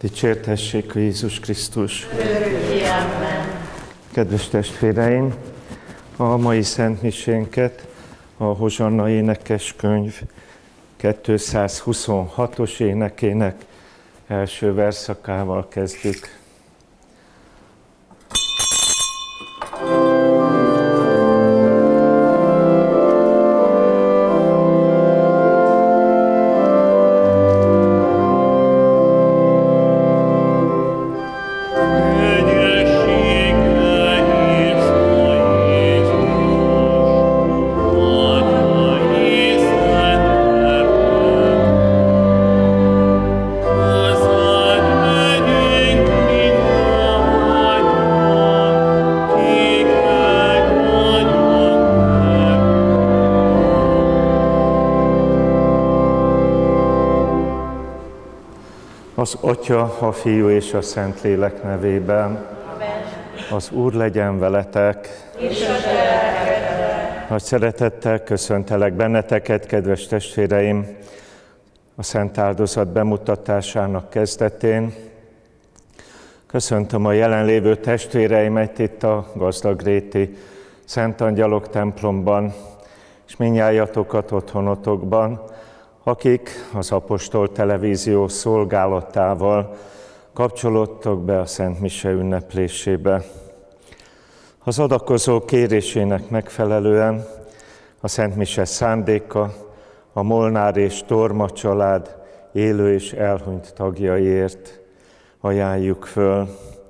Dicsértessék Jézus Krisztus! Örökké, amen. Kedves testvéreim, a mai szentmisénket a Hozsanna énekeskönyv 226-os énekének első verszakával kezdjük. Az Atya, a Fiú és a Szentlélek nevében. Amen. Az Úr legyen veletek. És a te lelkeddel. Nagy szeretettel köszöntelek benneteket, kedves testvéreim, a Szent Áldozat bemutatásának kezdetén. Köszöntöm a jelenlévő testvéreimet itt a Gazdagréti Szent Angyalok templomban, és mindnyájatokat otthonotokban, akik az Apostol Televízió szolgálatával kapcsolódtak be a Szent Mise ünneplésébe. Az adakozó kérésének megfelelően a Szent Mise szándéka a Molnár és Torma család élő és elhunyt tagjaiért ajánljuk föl.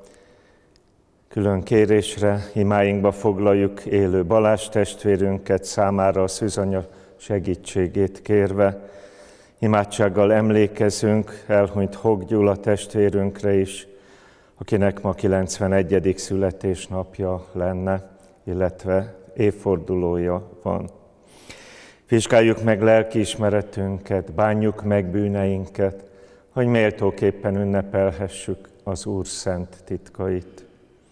Külön kérésre imáinkba foglaljuk élő Balázs testvérünket, számára a szűzanya segítségét kérve. Imádsággal emlékezünk elhunyt Hog Gyula testvérünkre is, akinek ma 91. születésnapja lenne, illetve évfordulója van. Vizsgáljuk meg lelkiismeretünket, bánjuk meg bűneinket, hogy méltóképpen ünnepelhessük az Úr szent titkait.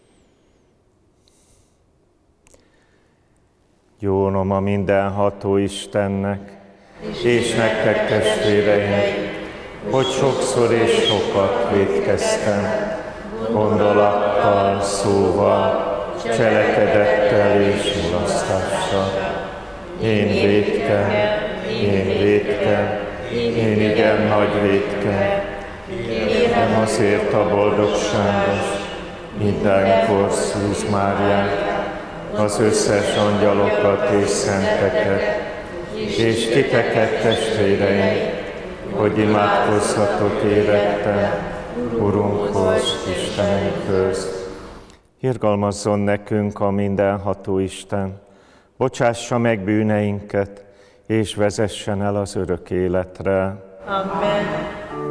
Jónom a mindenható Istennek, és nektek testvéreim, hogy sokszor és sokat vétkeztem, gondolattal, szóval, cselekedettel és mulasztással. Én vétkem, én igen nagy vétkem. Kérem azért a boldogságos, mindenkor Szűz Máriát, az összes angyalokat és szenteket, és titeket, testvéreim, hogy imádkozzatok érettem Urunkhoz, Istenünkhöz. Irgalmazzon nekünk a mindenható Isten, bocsássa meg bűneinket, és vezessen el az örök életre. Amen.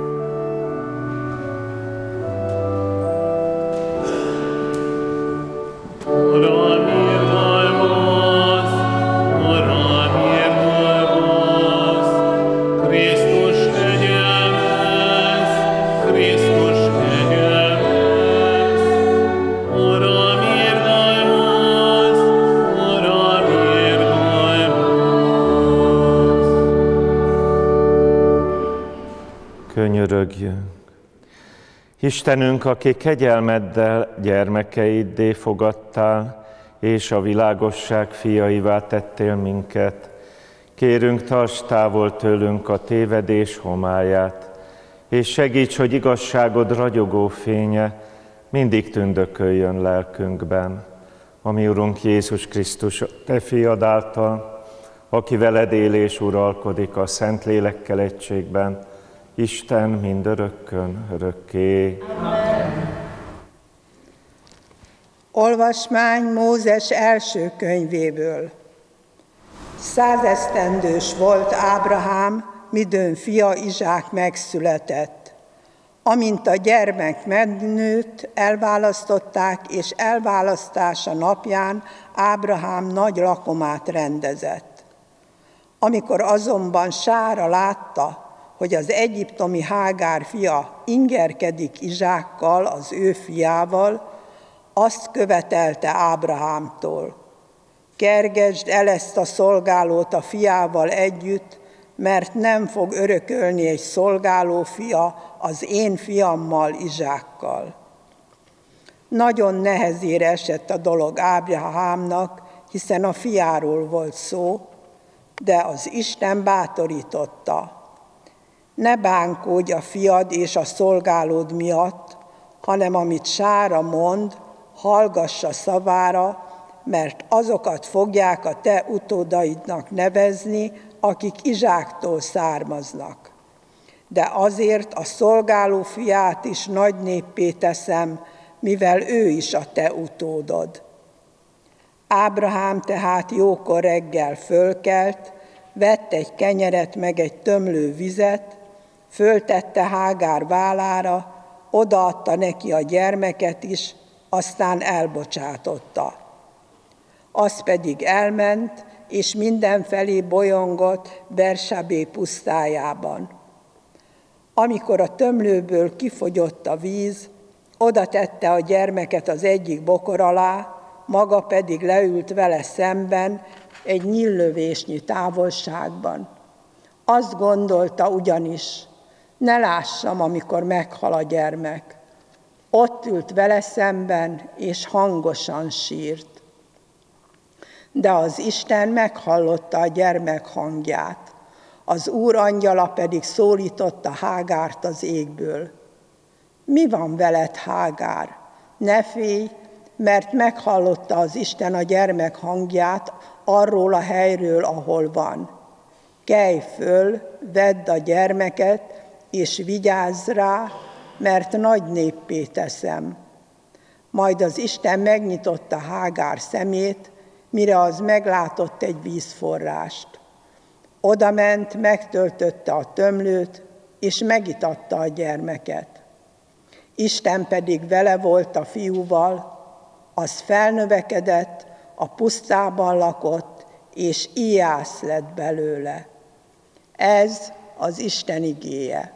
Könyörögjünk. Istenünk, aki kegyelmeddel gyermekeiddé fogadtál, és a világosság fiaivá tettél minket, kérünk, tartsd távol tőlünk a tévedés homályát, és segíts, hogy igazságod ragyogó fénye mindig tündököljön lelkünkben. Ami Urunk Jézus Krisztus, te fiad által, aki veled él és uralkodik a Szentlélekkel egységben, Isten mindörökkön, örökké. Amen. Olvasmány Mózes első könyvéből. 100 esztendős volt Ábrahám, midőn fia Izsák megszületett. Amint a gyermek megnőtt, elválasztották, és elválasztása napján Ábrahám nagy lakomát rendezett. Amikor azonban Sára látta, hogy az egyiptomi Hágár fia ingerkedik Izsákkal, az ő fiával, azt követelte Ábrahámtól: kergesd el ezt a szolgálót a fiával együtt, mert nem fog örökölni egy szolgáló fia az én fiammal, Izsákkal. Nagyon nehezére esett a dolog Ábrahámnak, hiszen a fiáról volt szó, de az Isten bátorította. Ne bánkódj a fiad és a szolgálód miatt, hanem amit Sára mond, hallgass a szavára, mert azokat fogják a te utódaidnak nevezni, akik Izsáktól származnak. De azért a szolgáló fiát is nagy néppé teszem, mivel ő is a te utódod. Ábrahám tehát jókor reggel fölkelt, vett egy kenyeret meg egy tömlő vizet, föltette Hágár vállára, odaadta neki a gyermeket is, aztán elbocsátotta. Az pedig elment, és mindenfelé bolyongott Bersabé pusztájában. Amikor a tömlőből kifogyott a víz, oda tette a gyermeket az egyik bokor alá, maga pedig leült vele szemben egy nyíllövésnyi távolságban. Azt gondolta ugyanis, ne lássam, amikor meghal a gyermek. Ott ült vele szemben, és hangosan sírt. De az Isten meghallotta a gyermek hangját. Az Úr angyala pedig szólította Hágárt az égből. Mi van veled, Hágár? Ne félj, mert meghallotta az Isten a gyermek hangját arról a helyről, ahol van. Kelj föl, vedd a gyermeket, és vigyázz rá, mert nagy néppé teszem. Majd az Isten megnyitotta Hágár szemét, mire az meglátott egy vízforrást. Odament, megtöltötte a tömlőt, és megitatta a gyermeket. Isten pedig vele volt a fiúval, az felnövekedett, a pusztában lakott, és íjász lett belőle. Ez az Isten igéje.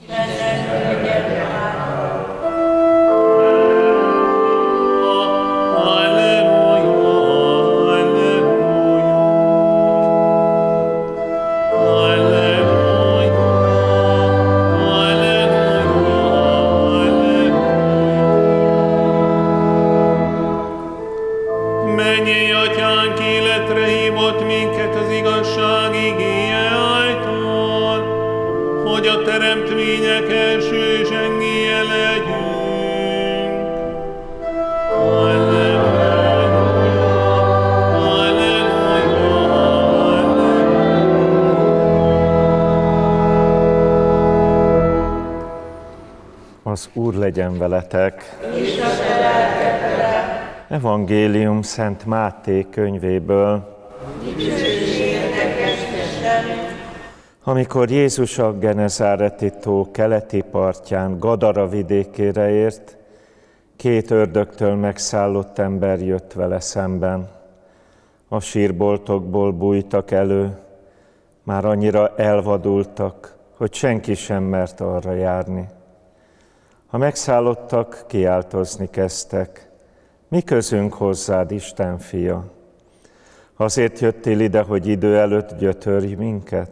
Teremtmények első zsengélye legyünk. Halleluja, halleluja, halleluja. Az Úr legyen veletek. És a te lelkedre. Evangélium Szent Máté könyvéből. Dicsőségednek Istenünk. Amikor Jézus a Genezáreti tó keleti partján Gadara vidékére ért, 2 ördögtől megszállott ember jött vele szemben. A sírboltokból bújtak elő, már annyira elvadultak, hogy senki sem mert arra járni. A megszállottak kiáltozni kezdtek: mi közünk hozzád, Isten fia? Azért jöttél ide, hogy idő előtt gyötörj minket?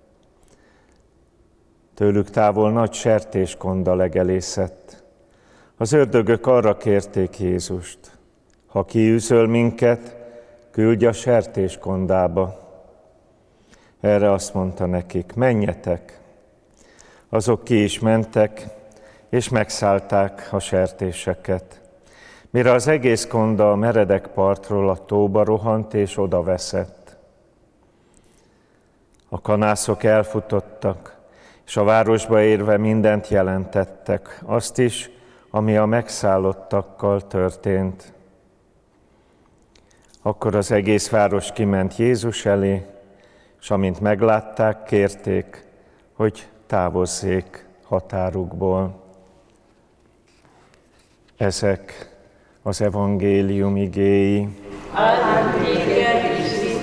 Tőlük távol nagy sertéskonda legelészett. Az ördögök arra kérték Jézust: ha kiűzöl minket, küldj a sertéskondába. Erre azt mondta nekik: menjetek. Azok ki is mentek, és megszállták a sertéseket. Mire az egész konda a meredek partról a tóba rohant, és odaveszett. A kanászok elfutottak, és a városba érve mindent jelentettek, azt is, ami a megszállottakkal történt. Akkor az egész város kiment Jézus elé, és amint meglátták, kérték, hogy távozzék határukból. Ezek az evangélium igéi. Áldunk téged, Krisztus!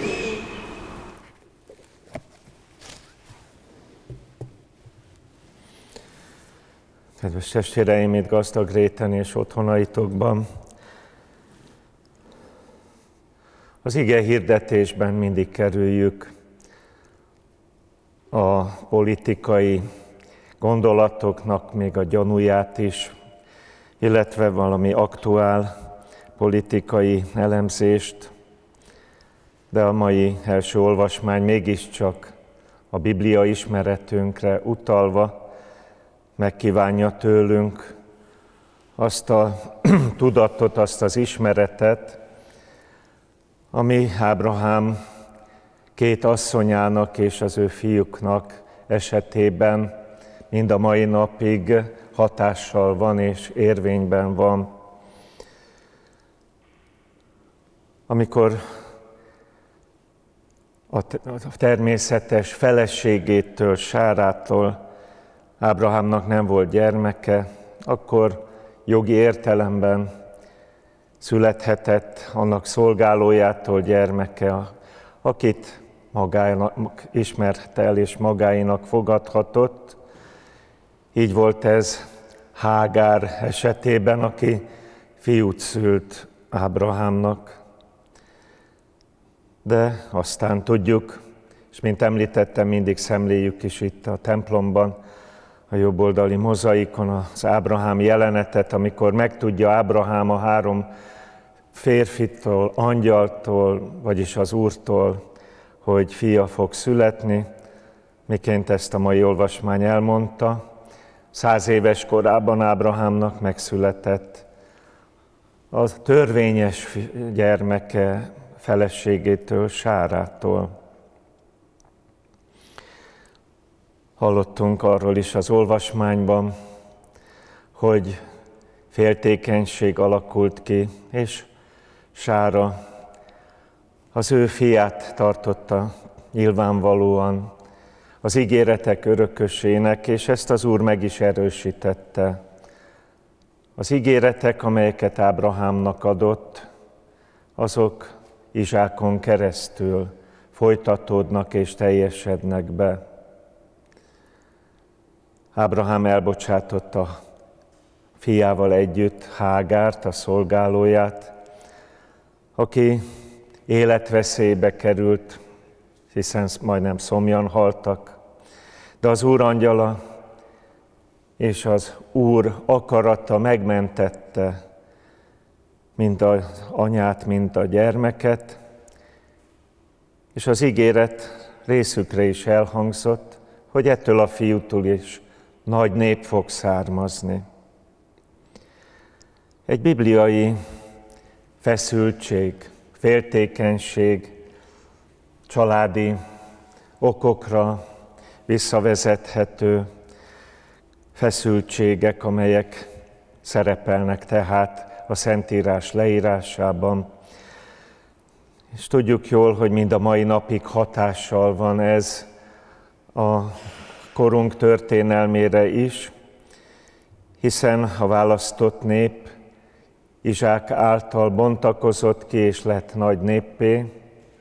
Kedves testvéreim, itt gazdag réten és otthonaitokban, az ige hirdetésben mindig kerüljük a politikai gondolatoknak még a gyanúját is, illetve valami aktuál politikai elemzést, de a mai első olvasmány mégiscsak a Biblia ismeretünkre utalva megkívánja tőlünk azt a tudatot, azt az ismeretet, ami Ábrahám két asszonyának és az ő fiúknak esetében mind a mai napig hatással van és érvényben van. Amikor a természetes feleségétől, Sárától Ábrahámnak nem volt gyermeke, akkor jogi értelemben születhetett annak szolgálójától gyermeke, akit magának ismert el és magáinak fogadhatott. Így volt ez Hágár esetében, aki fiút szült Ábrahámnak. De aztán tudjuk, és mint említettem, mindig szemléljük is itt a templomban, a jobboldali mozaikon az Ábrahám jelenetet, amikor megtudja Ábrahám a 3 férfitől, angyaltól, vagyis az Úrtól, hogy fia fog születni, miként ezt a mai olvasmány elmondta. 100 éves korában Ábrahámnak megszületett a törvényes gyermeke feleségétől, Sárától. Hallottunk arról is az olvasmányban, hogy féltékenység alakult ki, és Sára az ő fiát tartotta nyilvánvalóan az ígéretek örökösének, és ezt az Úr meg is erősítette. Az ígéretek, amelyeket Ábrahámnak adott, azok Izsákon keresztül folytatódnak és teljesednek be. Ábrahám elbocsátotta fiával együtt Hágárt, a szolgálóját, aki életveszélybe került, hiszen majdnem szomjan haltak, de az Úr angyala és az Úr akarata megmentette mind az anyát, mind a gyermeket, és az ígéret részükre is elhangzott, hogy ettől a fiútól is nagy nép fog származni. Egy bibliai feszültség, féltékenység, családi okokra visszavezethető feszültségek, amelyek szerepelnek tehát a Szentírás leírásában. És tudjuk jól, hogy mind a mai napig hatással van ez a korunk történelmére is, hiszen a választott nép Izsák által bontakozott ki és lett nagy néppé,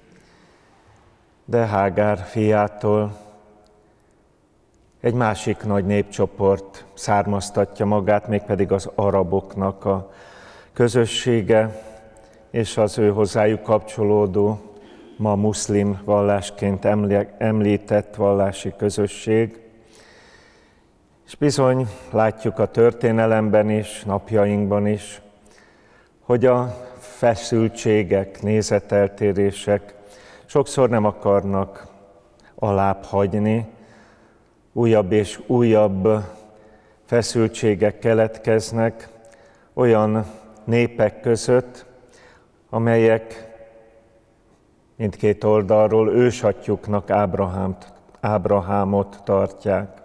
de Hágár fiától egy másik nagy népcsoport származtatja magát, mégpedig az araboknak a közössége, és az ő hozzájuk kapcsolódó, ma muszlim vallásként említett vallási közösség. És bizony látjuk a történelemben is, napjainkban is, hogy a feszültségek, nézeteltérések sokszor nem akarnak alább hagyni, újabb és újabb feszültségek keletkeznek olyan népek között, amelyek mindkét oldalról ősatyjuknak Ábrahámot tartják.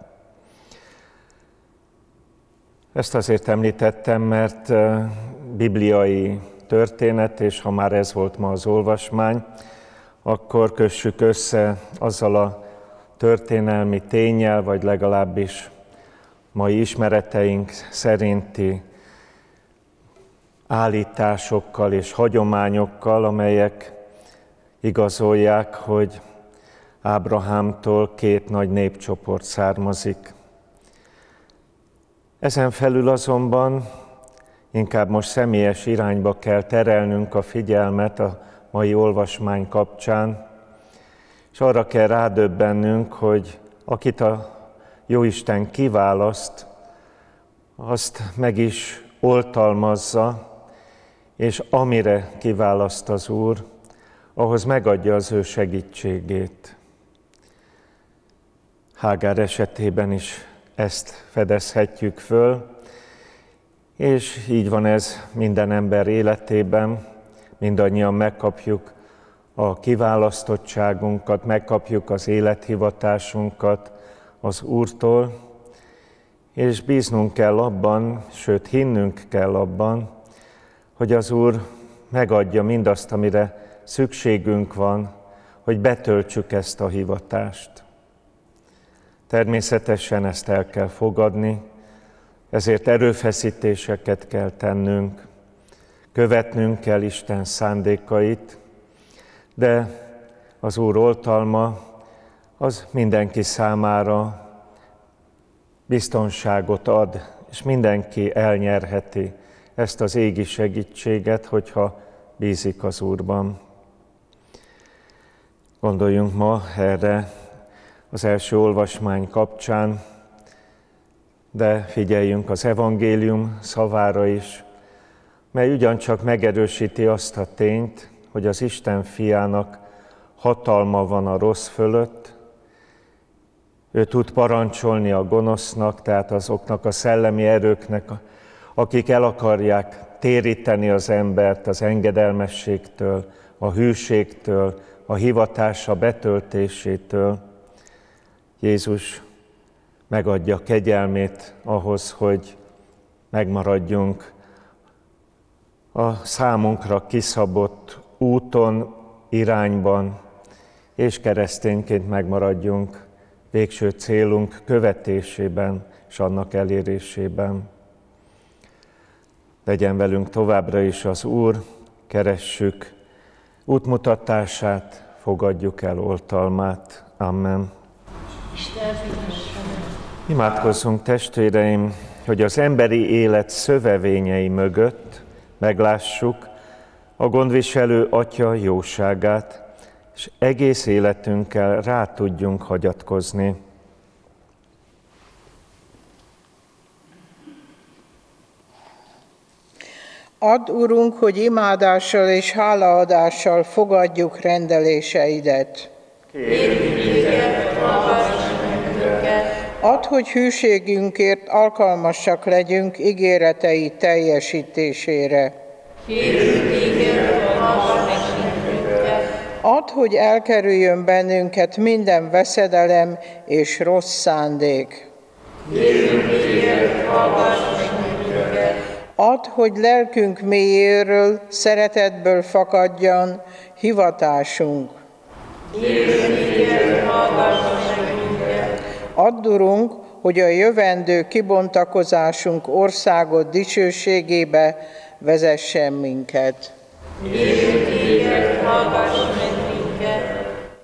Ezt azért említettem, mert bibliai történet, és ha már ez volt ma az olvasmány, akkor kössük össze azzal a történelmi ténnyel, vagy legalábbis mai ismereteink szerinti állításokkal és hagyományokkal, amelyek igazolják, hogy Ábrahámtól 2 nagy népcsoport származik. Ezen felül azonban inkább most személyes irányba kell terelnünk a figyelmet a mai olvasmány kapcsán, és arra kell rádöbbennünk, hogy akit a Jóisten kiválaszt, azt meg is oltalmazza, és amire kiválaszt az Úr, ahhoz megadja az ő segítségét. Hágár esetében is ezt fedezhetjük föl, és így van ez minden ember életében, mindannyian megkapjuk a kiválasztottságunkat, megkapjuk az élethivatásunkat az Úrtól, és bíznunk kell abban, sőt hinnünk kell abban, hogy az Úr megadja mindazt, amire szükségünk van, hogy betöltsük ezt a hivatást. Természetesen ezt el kell fogadni, ezért erőfeszítéseket kell tennünk, követnünk kell Isten szándékait, de az Úr oltalma az mindenki számára biztonságot ad, és mindenki elnyerheti ezt az égi segítséget, hogyha bízik az Úrban. Gondoljunk ma erre az első olvasmány kapcsán, de figyeljünk az evangélium szavára is, mely ugyancsak megerősíti azt a tényt, hogy az Isten fiának hatalma van a rossz fölött. Ő tud parancsolni a gonosznak, tehát azoknak a szellemi erőknek, akik el akarják téríteni az embert az engedelmességtől, a hűségtől, a hivatása betöltésétől. Jézus megadja kegyelmét ahhoz, hogy megmaradjunk a számunkra kiszabott úton, irányban, és keresztényként megmaradjunk végső célunk követésében és annak elérésében. Legyen velünk továbbra is az Úr, keressük útmutatását, fogadjuk el oltalmát. Amen. Imádkozzunk, testvéreim, hogy az emberi élet szövevényei mögött meglássuk a gondviselő Atya jóságát, és egész életünkkel rá tudjunk hagyatkozni. Add, Urunk, hogy imádással és hálaadással fogadjuk rendeléseidet. Kérjük téged, hallgass bennünket. Add, hogy hűségünkért alkalmasak legyünk ígéretei teljesítésére. Kérjük téged, hallgass bennünket. Add, hogy elkerüljön bennünket minden veszedelem és rossz szándék. Kérjük téged, hallgass bennünket. Add, hogy lelkünk mélyéről, szeretetből fakadjon hivatásunk. Kérjük téged, hallgass bennünket. Add, Urunk, hogy a jövendő kibontakozásunk országod dicsőségébe vezessen minket. Kérjük téged, hallgass bennünket.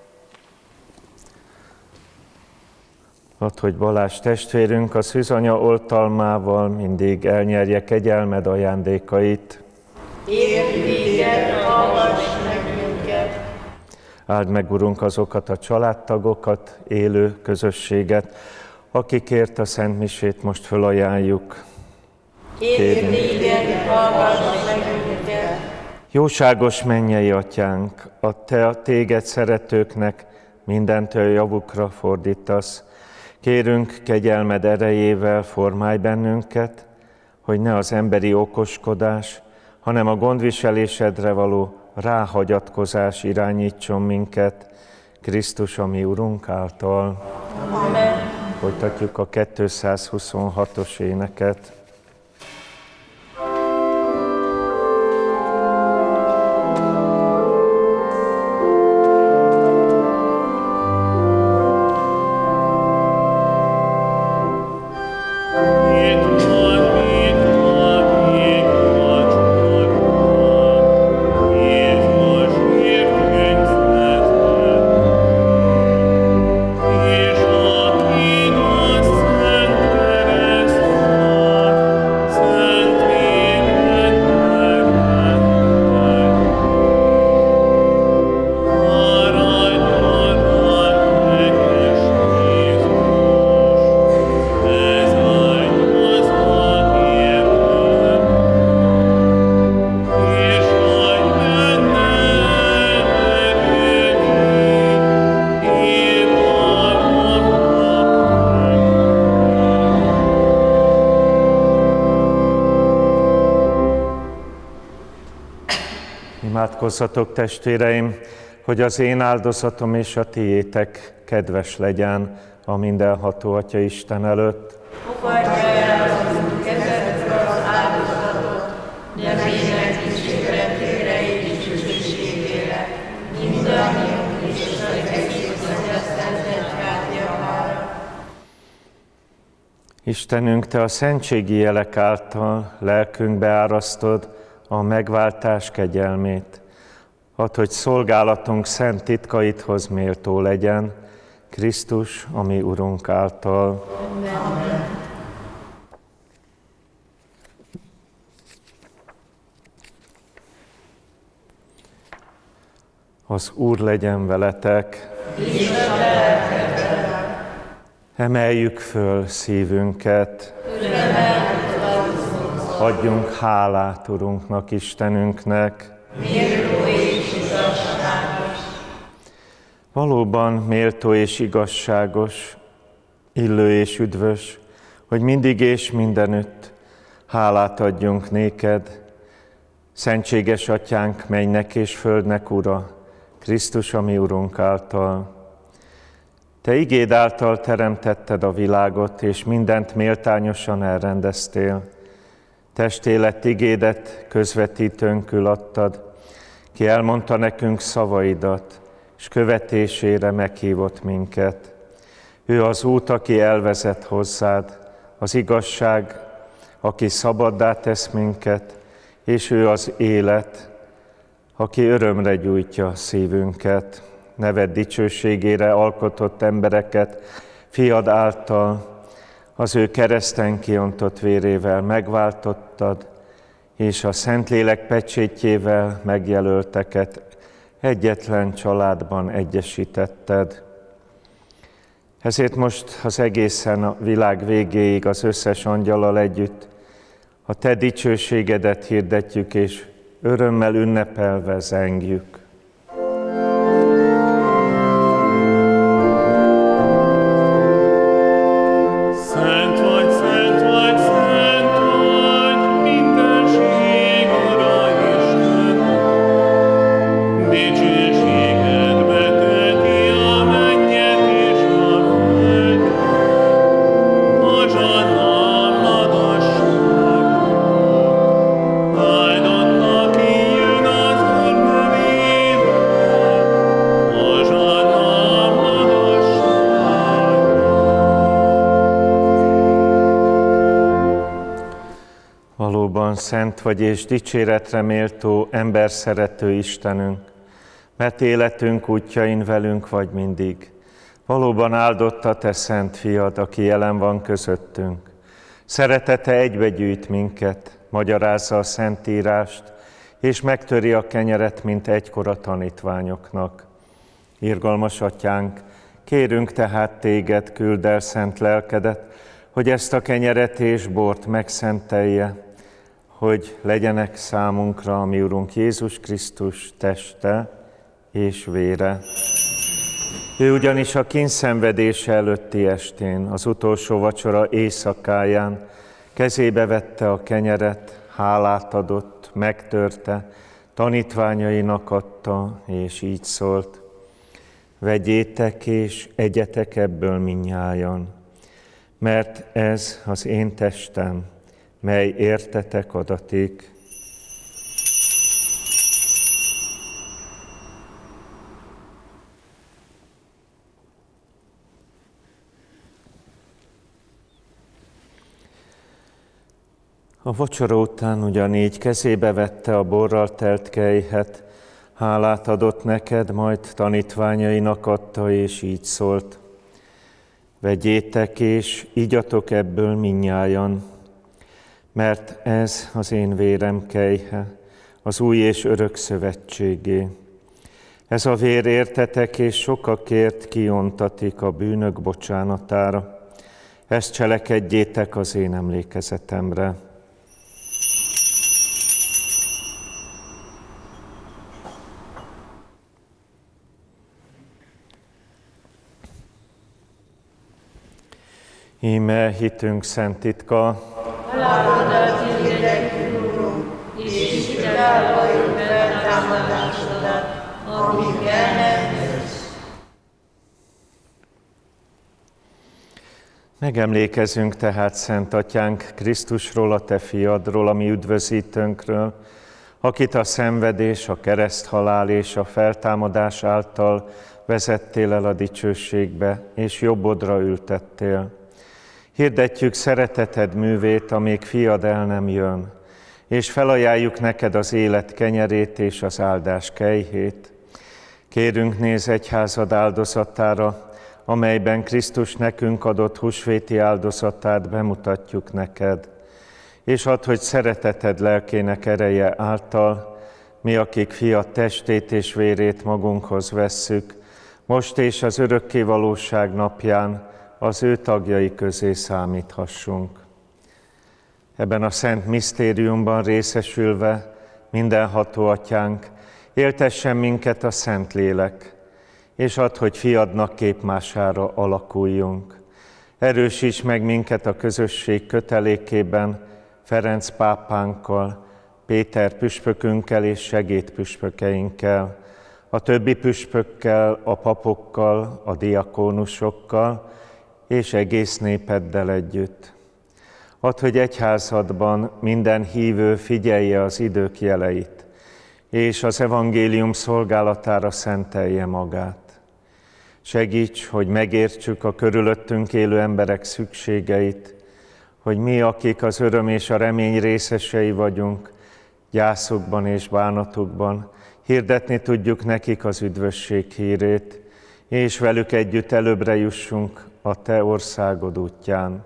Add, hogy Balázs testvérünk a szűzanya oltalmával mindig elnyerje kegyelmed ajándékait. Kérjük téged, hallgass bennünket. Áld meg, Urunk, azokat a családtagokat, élő közösséget, akikért a Szent Misét most fölajánljuk. Kérjük téged, hallgass bennünket. Jóságos mennyei Atyánk, a téged szeretőknek mindentől javukra fordítasz. Kérünk, kegyelmed erejével formálj bennünket, hogy ne az emberi okoskodás, hanem a gondviselésedre való ráhagyatkozás irányítson minket, Krisztus, a mi Urunk által. Amen. Folytatjuk a 226-os éneket. És a Szent Kereszt Imádkozzatok, testvéreim, hogy az én áldozatom és a tiétek kedves legyen a mindenható Atya Isten előtt. Fogadja el az Úr kezedből az áldozatot, nevének dicsőretére és dicsőségére, mindannyiunk és az egész Szent Egyház javára. Istenünk, Te a szentségi jelek által lelkünkbe árasztod a megváltás kegyelmét. Add, hogy szolgálatunk szent titkaidhoz méltó legyen, Krisztus, a mi Urunk által. Amen. Az Úr legyen veletek. És a lelkedben. Emeljük föl szívünket. Adjunk hálát Urunknak, Istenünknek. Méltó és igazságos. Valóban méltó és igazságos, illő és üdvös, hogy mindig és mindenütt hálát adjunk néked, szentséges Atyánk, mennynek és földnek Ura, Krisztus, a mi Urunk által. Te igéd által teremtetted a világot, és mindent méltányosan elrendeztél. Testé lett igédet közvetítőnkül adtad, ki elmondta nekünk szavaidat, és követésére meghívott minket. Ő az út, aki elvezet hozzád, az igazság, aki szabaddá tesz minket, és ő az élet, aki örömre gyújtja szívünket. Neved dicsőségére alkotott embereket fiad által, az ő kereszten kiontott vérével megváltottad, és a Szentlélek pecsétjével megjelölteket egyetlen családban egyesítetted. Ezért most az egészen a világ végéig az összes angyallal együtt a te dicsőségedet hirdetjük, és örömmel ünnepelve zengjük. Szent vagy és dicséretre méltó, emberszerető Istenünk, mert életünk útjain velünk vagy mindig. Valóban áldott a te szent fiad, aki jelen van közöttünk. Szeretete egybegyűjt minket, magyarázza a Szentírást, és megtöri a kenyeret, mint egykor a tanítványoknak. Irgalmas Atyánk, kérünk tehát téged, küld el szent lelkedet, hogy ezt a kenyeret és bort megszentelje, hogy legyenek számunkra a mi Urunk Jézus Krisztus teste és vére. Ő ugyanis a kíndszenvedése előtti estén, az utolsó vacsora éjszakáján kezébe vette a kenyeret, hálát adott, megtörte, tanítványainak adta, és így szólt: vegyétek és egyetek ebből mindnyájan, mert ez az én testem, mely értetek adatik. A vacsora után ugyanígy kezébe vette a borral telt kelyhet, hálát adott neked, majd tanítványainak adta, és így szólt: vegyétek és igyatok ebből mindnyájan, mert ez az én vérem kelyhe, az új és örök szövetségé. Ez a vér értetek és sokakért kiontatik a bűnök bocsánatára. Ezt cselekedjétek az én emlékezetemre. Íme hitünk szent titka, halálodat hirdetjük, Urunk, és hitvával feltámadásod. amíg el nem jössz. Megemlékezünk tehát, Szent Atyánk, Krisztusról, a Te fiadról, a mi üdvözítőnkről, akit a szenvedés, a kereszthalál és a feltámadás által vezettél el a dicsőségbe, és jobbodra ültettél. Hirdetjük szereteted művét, amíg fiad el nem jön, és felajánljuk neked az élet kenyerét és az áldás kejhét. Kérünk, nézz egyházad áldozatára, amelyben Krisztus nekünk adott húsvéti áldozatát bemutatjuk neked, és add, hogy szereteted lelkének ereje által, mi, akik fiad testét és vérét magunkhoz vesszük, most és az örökké valóság napján az ő tagjai közé számíthassunk. Ebben a szent misztériumban részesülve, mindenható Atyánk, éltessen minket a Szentlélek, és add, hogy fiadnak képmására alakuljunk. Erősíts meg minket a közösség kötelékében, Ferenc pápánkkal, Péter püspökünkkel és segédpüspökeinkkel, a többi püspökkel, a papokkal, a diakónusokkal és egész népeddel együtt. Add, hogy egyházadban minden hívő figyelje az idők jeleit, és az evangélium szolgálatára szentelje magát. Segíts, hogy megértsük a körülöttünk élő emberek szükségeit, hogy mi, akik az öröm és a remény részesei vagyunk, gyászukban és bánatukban, hirdetni tudjuk nekik az üdvösség hírét, és velük együtt előbbre jussunk a Te országod útján.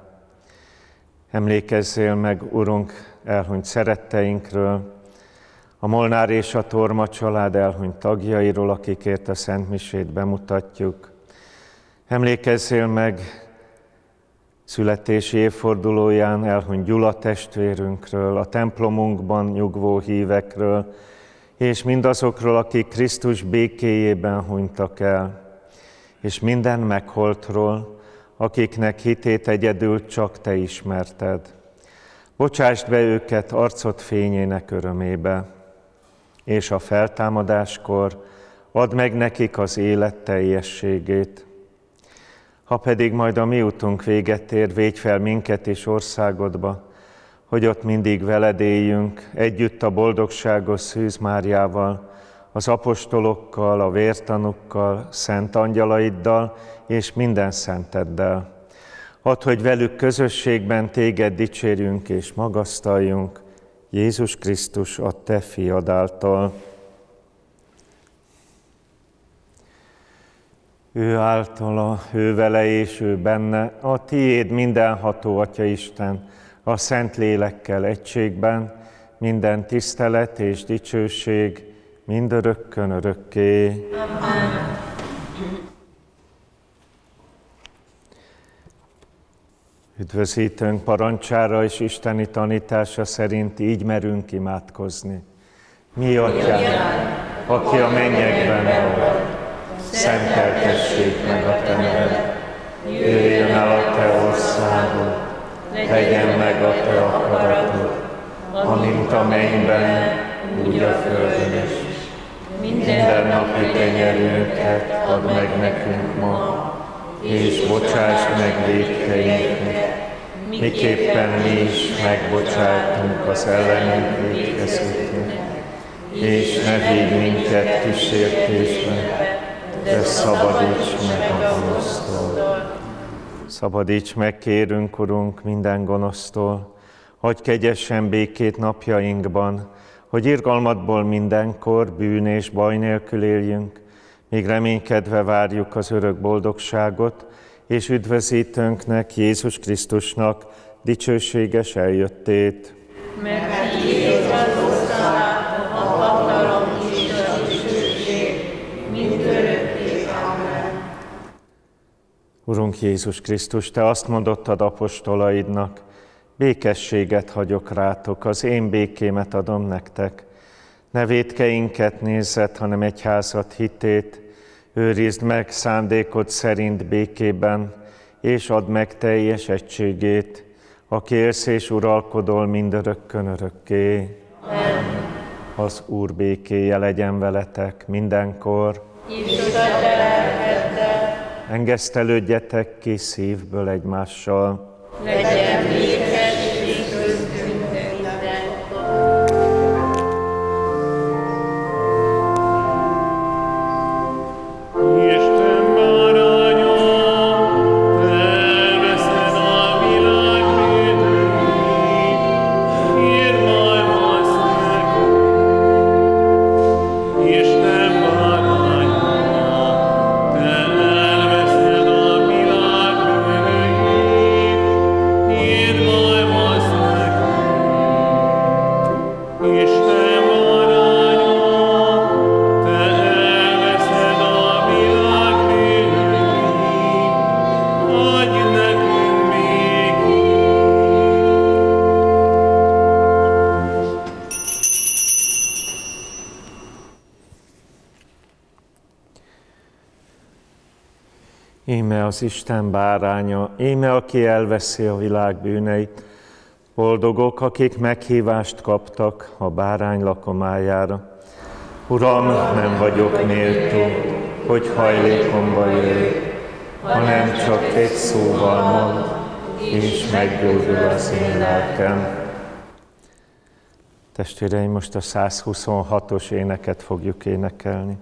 Emlékezzél meg, Urunk, elhunyt szeretteinkről, a Molnár és a Torma család elhunyt tagjairól, akikért a szentmisét bemutatjuk. Emlékezzél meg születési évfordulóján elhunyt Gyula testvérünkről, a templomunkban nyugvó hívekről, és mindazokról, akik Krisztus békéjében hunytak el, és minden megholtról, akiknek hitét egyedül csak Te ismerted. Bocsásd be őket arcod fényének örömébe, és a feltámadáskor add meg nekik az élet teljességét. Ha pedig majd a mi utunk véget ér, védj fel minket és országodba, hogy ott mindig veled éljünk, együtt a boldogságos Szűz Máriával, az apostolokkal, a vértanukkal, szent angyalaiddal és minden szenteddel. Add, hogy velük közösségben Téged dicsérjünk és magasztaljunk, Jézus Krisztus a Te fiad által. Ő általa, ő vele és ő benne, a Tiéd mindenható Atya Isten, a Szent Lélekkel egységben, minden tisztelet és dicsőség, mindörökkön örökké. Amen. Üdvözítőnk parancsára és isteni tanítása szerint így merünk imádkozni. Mi, Atyánk, aki a mennyekben vagy, szenteltessék meg a Te neved, jöjjön el a Te országod, legyen meg a Te akaratod, amint a mennyben, úgy a földön is. Minden napi kenyerünket add meg nekünk ma, és bocsásd meg vétkeinket, miképpen mi is megbocsátunk az ellenünk vétkezőknek. És ne vigy minket kísértésbe, de szabadíts meg a gonosztól. Szabadíts meg, kérünk, Urunk, minden gonosztól, hagyj kegyesen békét napjainkban, hogy irgalmadból mindenkor bűn és baj nélkül éljünk, míg reménykedve várjuk az örök boldogságot, és üdvözítőnknek, Jézus Krisztusnak dicsőséges eljöttét. Mert Tiéd az ország, a hatalom és a dicsőség, mindörökké. Amen. Urunk Jézus Krisztus, Te azt mondottad apostolaidnak, békességet hagyok rátok, az én békémet adom nektek. Ne vétkeinket nézzed, hanem egyházad hitét, őrizd meg szándékod szerint békében, és add meg teljes egységét, aki élsz és uralkodol mindörökkön örökké. Amen. Az Úr békéje legyen veletek mindenkor. És a te lelkeddel. Engesztelődjetek ki szívből egymással. Legyen békesség köztünk mindenkor. Isten báránya, te elveszed a világ bűneit, irgalmaz nekünk. Isten báránya, te elveszed a világ bűneit, irgalmaz nekünk. Isten báránya, te elveszed a világ bűneit, adj nekünk békét. Íme az Isten báránya, íme aki elveszi a világ bűneit. Boldogok, akik meghívást kaptak a bárány lakomájára. Uram, nem vagyok méltó, hogy hajlékomba jöjj, hanem csak egy szóval mond, és meggyógyul az én lelkem. Testvéreim, most a 126-os éneket fogjuk énekelni.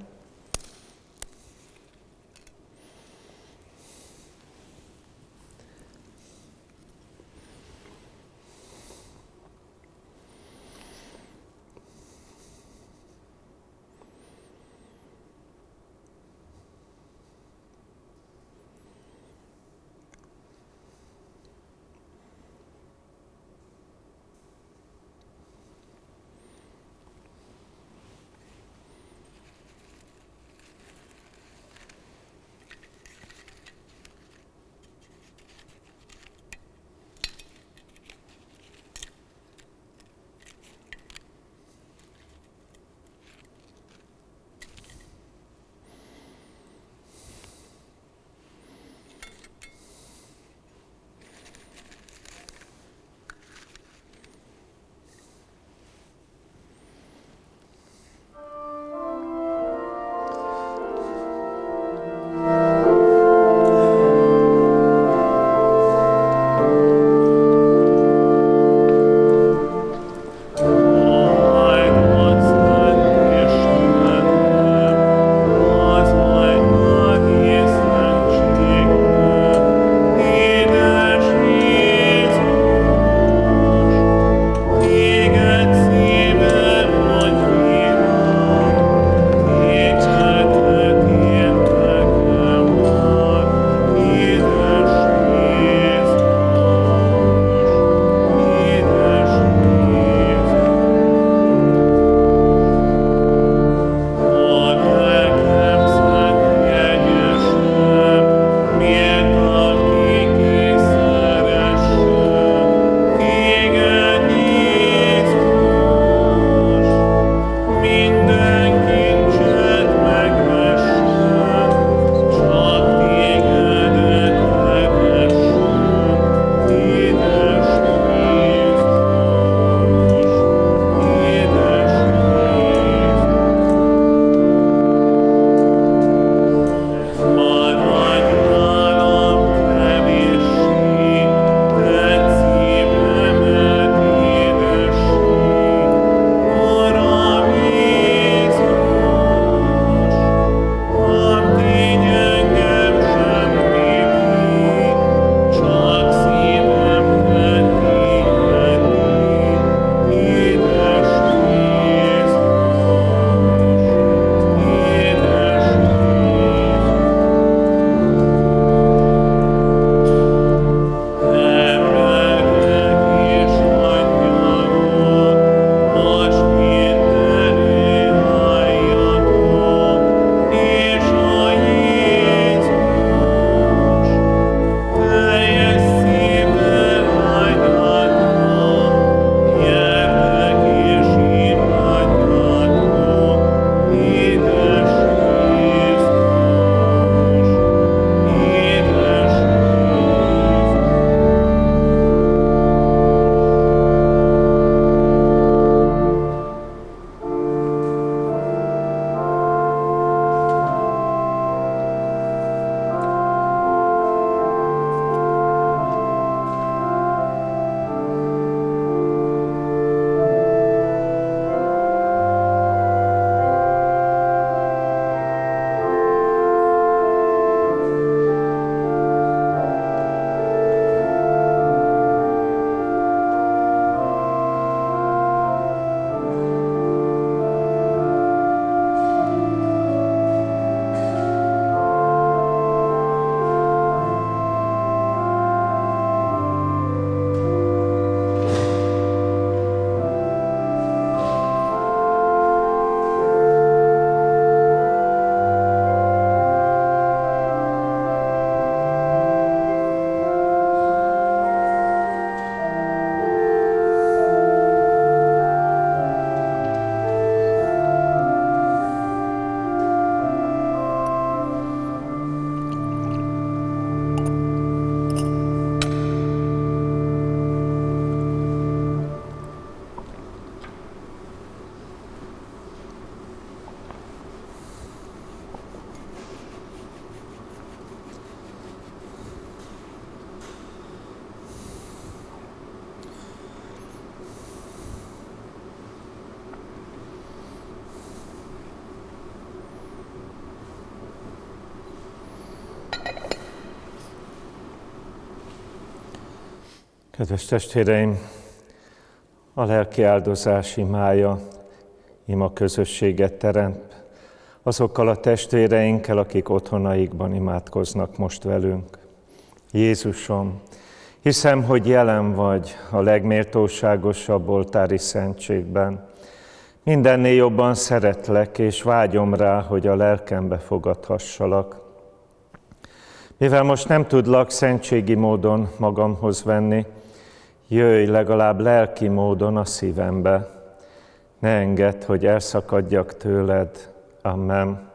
Kedves testvéreim, a lelki áldozás imája ima közösséget teremt azokkal a testvéreinkkel, akik otthonaikban imádkoznak most velünk. Jézusom, hiszem, hogy jelen vagy a legméltóságosabb oltári szentségben. Mindennél jobban szeretlek, és vágyom rá, hogy a lelkembe fogadhassalak. Mivel most nem tudlak szentségi módon magamhoz venni, jöjj legalább lelki módon a szívembe. Ne engedd, hogy elszakadjak tőled. Amen.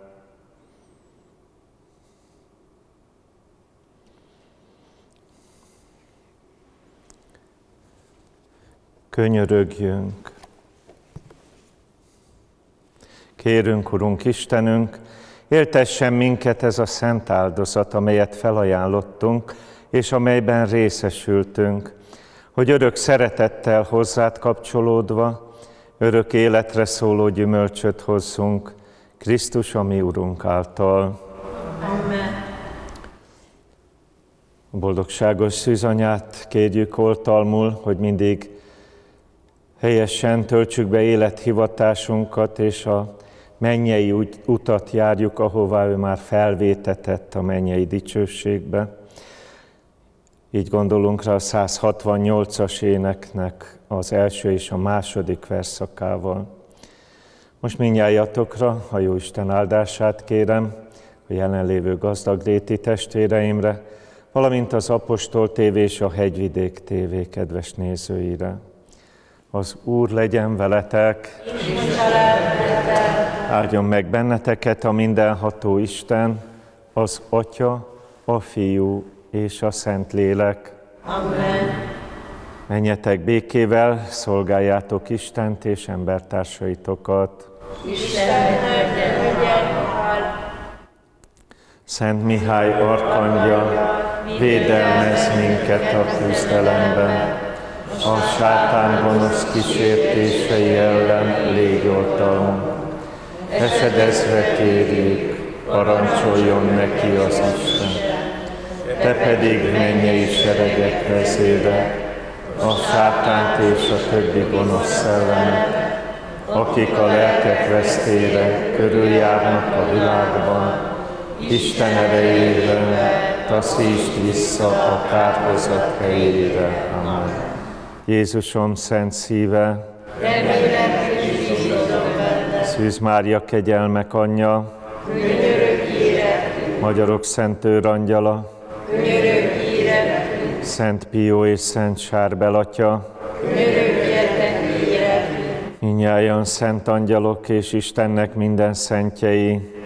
Könyörögjünk. Kérünk, Urunk Istenünk, éltessen minket ez a szent áldozat, amelyet felajánlottunk, és amelyben részesültünk, hogy örök szeretettel hozzád kapcsolódva, örök életre szóló gyümölcsöt hozzunk, Krisztus, a mi Urunk által. Amen. A boldogságos szűzanyát kérjük oltalmul, hogy mindig helyesen töltsük be élethivatásunkat, és a mennyei utat járjuk, ahová ő már felvétetett a mennyei dicsőségbe. Így gondolunk rá a 168-as éneknek az első és a második versszakával. Most mindnyájatokra a Jóisten áldását kérem a jelenlévő gazdagréti testvéreimre, valamint az Apostol TV és a Hegyvidék TV kedves nézőire. Az Úr legyen veletek, áldjon meg benneteket a mindenható Isten, az Atya, a Fiú és a Szentlélek. Amen. Menjetek békével, szolgáljátok Istent és embertársaitokat. Istennek legyen hál. Szent Mihály arkangyal, védelmezz minket a küzdelemben. A sátán gonosz kísértései ellen légy oltalmunk. Esedezve kérjük, parancsoljon neki az Isten. Te pedig mennyei seregek vezére, a sátánt és a többi gonosz szellemet, akik a lelkek vesztére körüljárnak a világban, Isten erejével taszítsd vissza a kárhozat helyére. Amen. Jézusom szent szíve, Szűz Mária kegyelmek anyja, Magyarok Szent Őrangyala, Szent Pió és Szent Sárbel atya, mindnyájan szent angyalok és Istennek minden szentjei,